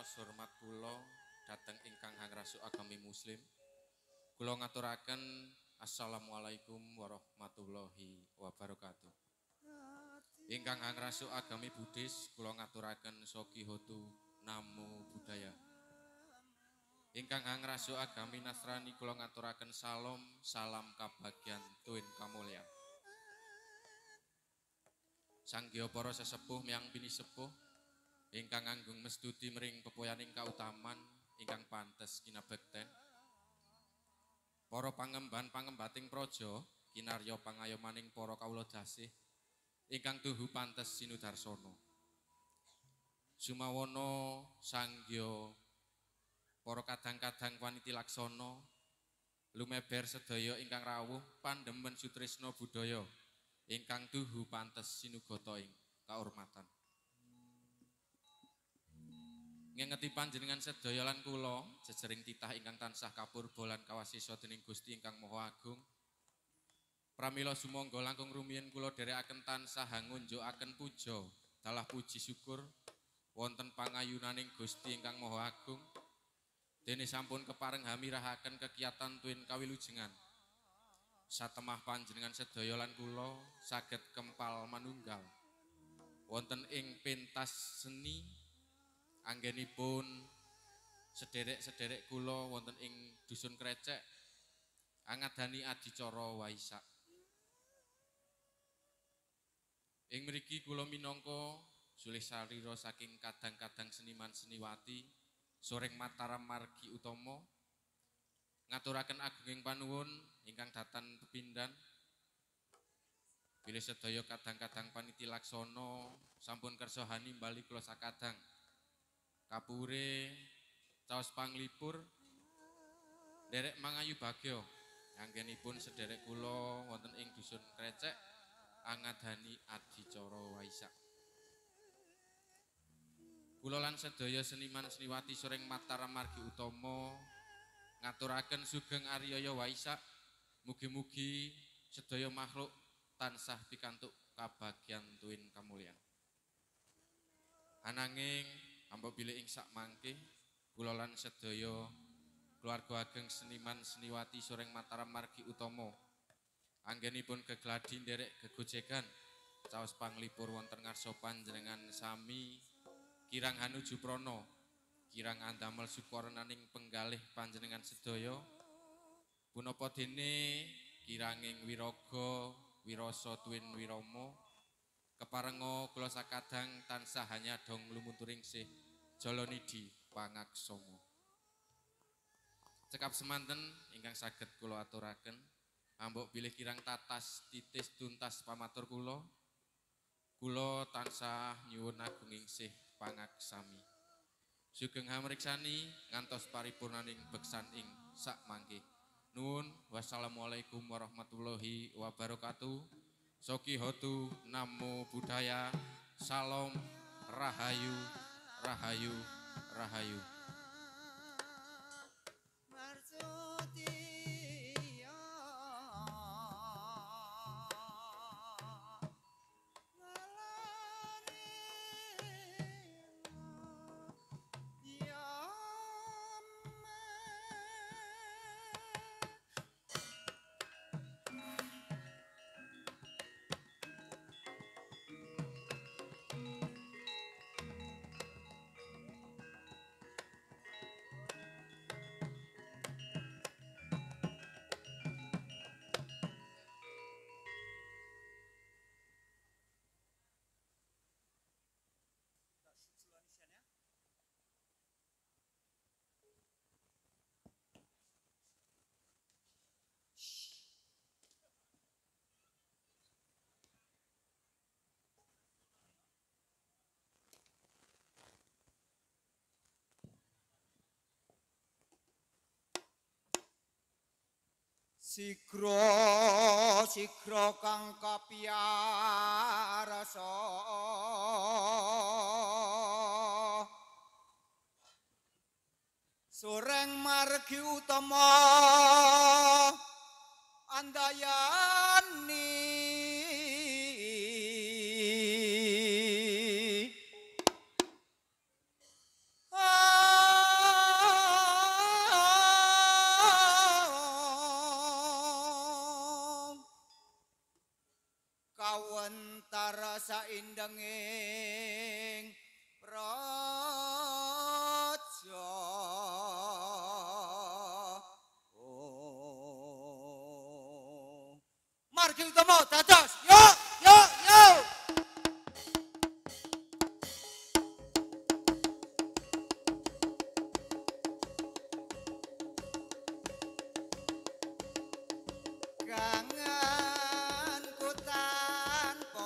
hormat kula dhateng ingkang hangrasuk agami muslim. Kula ngaturaken assalamualaikum warahmatullahi wabarakatuh. Ingkang hangrasuk agami Buddhis kula ngaturaken Sokihotu Namo Buddhaya. Ingkang hangrasuk agami Nasrani kula ngaturaken salam kabagyan tuwin kamulyan. Sanggya para sesepuh miyang pinisepuh ingkang anggung mestuti mring pepoyaning kautaman ingkang pantes kinabekten. Para pangemban-pangembating praja kinarya pangayomaning para kawula dasih ingkang tuhu pantes sinudarsana. Sumawana sanggya para kadang-kadang waniti laksana lumeber sedaya ingkang rawuh pandemen sutresna budaya ingkang tuhu pantes sinugata ing kaurmatan. Ngengeti panjenengan sedaya lan kula jejering titah ingkang tansah kapurba lan kawasisa dening Gusti ingkang Maha Agung. Pramila sumangga langkung rumiyin kula dherekaken tansah ngunjukaken puja dalah puji syukur wonten pangayunaning Gusti ingkang Maha Agung. Dene sampun kepareng hamirahaken kegiatan tuwin kawilujengan. Satemah panjenengan sedaya lan kula saged kempal manunggal wonten ing pentas seni anggenipun sederek-sederek kula wonten ing dusun Krecek angadani adicara Waisak. Ing mriki kula minangka sulih sarira saking kadang-kadang seniman seniwati soreng Mataram margi utama ngaturaken agunging panuwun ingkang datan pepindhan bilih sedaya kadang-kadang paniti laksana sampun kersa hanimbali kula sakadang kapure caos panglipur derek mangayu bagya anggenipun sederek kula wonten ing dusun Krecek angadani adicara Waisak. Kula lan sedaya seniman seniwati soreng Mataram margi utama ngaturaken sugeng ariyaya Waisak. Mugi-mugi sedaya makhluk tansah pikantuk kabagyan tuwin kamulyan. Ananging ampa bilih ing sak mangke kula lan sedaya keluarga ageng seniman seniwati soreng Mataram margi utama anggenipun gegladi nderek gegojegan caos panglipur wonten ngarsa panjenengan sami kirang hanuju prana kirang andamel sukarnaning penggalih panjenengan sedaya punapa dene kiranging wiraga wirasa tuwin wirama keparenga kula sakadang tansah hanyadong lumunturing sih jalanidi pangaksama. Cekap semanten ingkang saged kula aturaken ambok bilih kirang tatas titis tuntas pamatur kula tansah nyuwun agunging sih pangaksami. Sugeng hamriksani ngantos paripurnaning beksan ing sak mangke. Nuwun, wassalamualaikum warahmatullahi wabarakatuh. Sokihotu Namo Buddhaya. Salam Rahayu, Rahayu, Rahayu. Sigra kang kapiyarasa soreng margi utama andayani kawentar saindenging praja margi utama dados yo yo yo kangen kutan po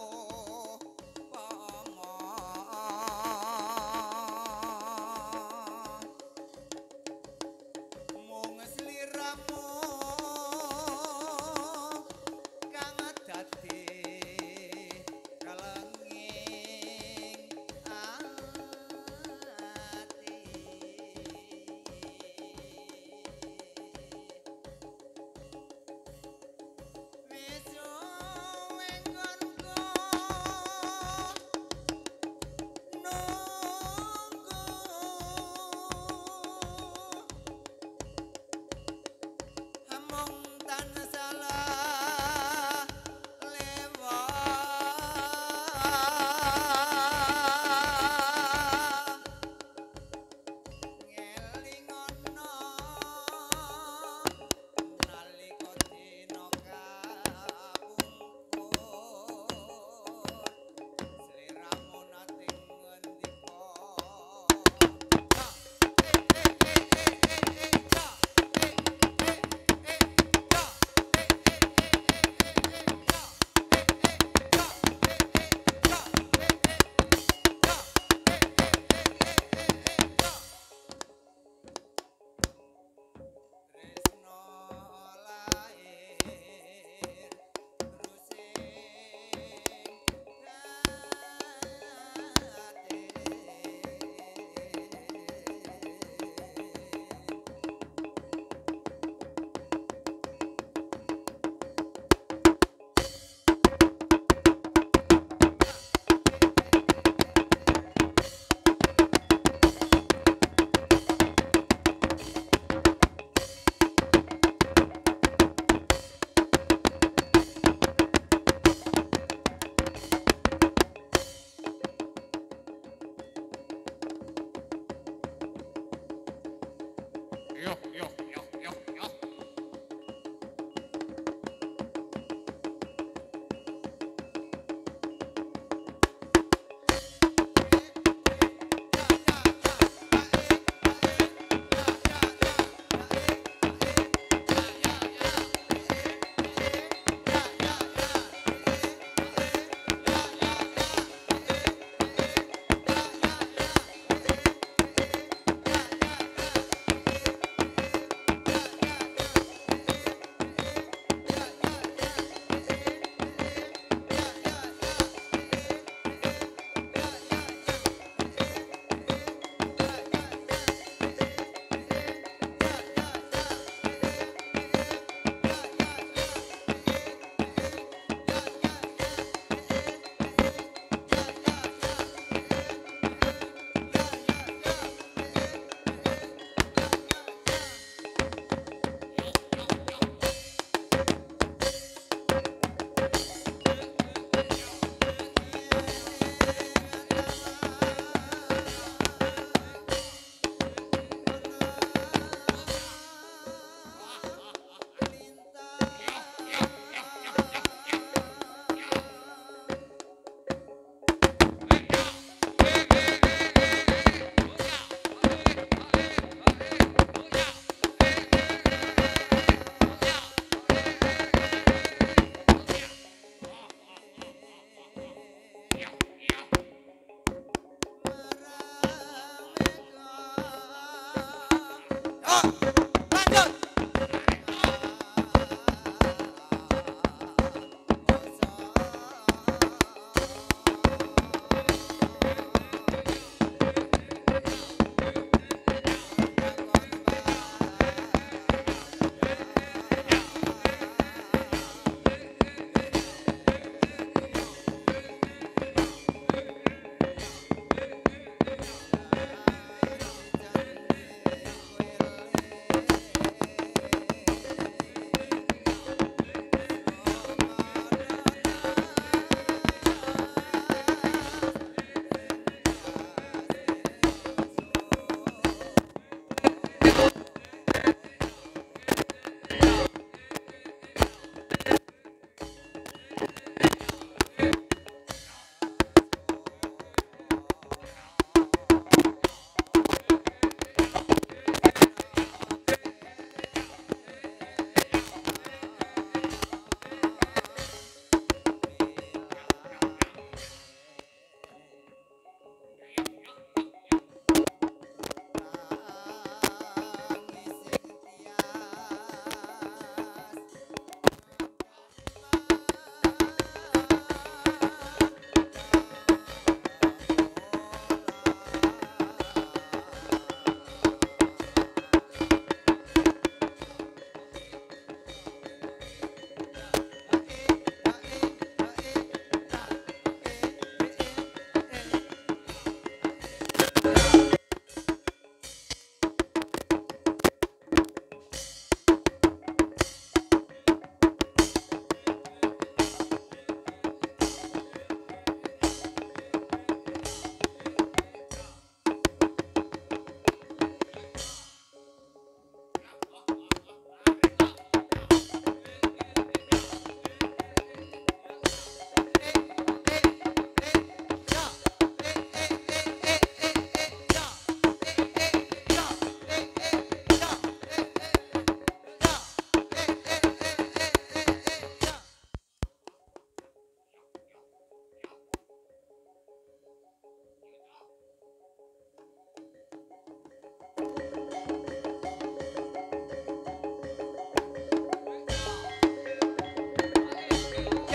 mung sliramu kang dadi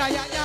gayanya.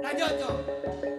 Lanjut, Cok.